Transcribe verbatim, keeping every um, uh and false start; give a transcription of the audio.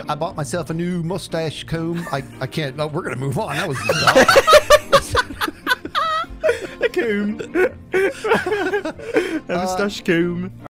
I bought myself a new mustache comb. I, I can't. No, we're gonna move on. That was A comb. A moustache comb.